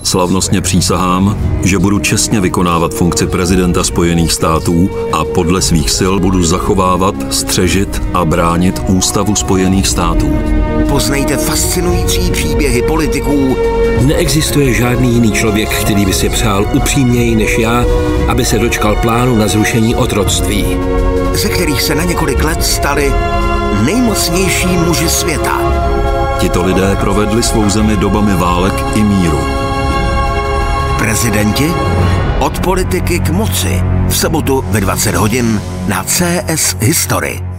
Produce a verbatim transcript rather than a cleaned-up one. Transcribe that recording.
Slavnostně přísahám, že budu čestně vykonávat funkci prezidenta Spojených států a podle svých sil budu zachovávat, střežit a bránit Ústavu Spojených států. Poznejte fascinující příběhy politiků. Neexistuje žádný jiný člověk, který by si přál upřímněji než já, aby se dočkal plánu na zrušení otroctví. Ze kterých se na několik let stali nejmocnější muži světa. Tito lidé provedli svou zemi dobami válek i míru. Prezidenti od politiky k moci v sobotu ve dvacet hodin na C S History.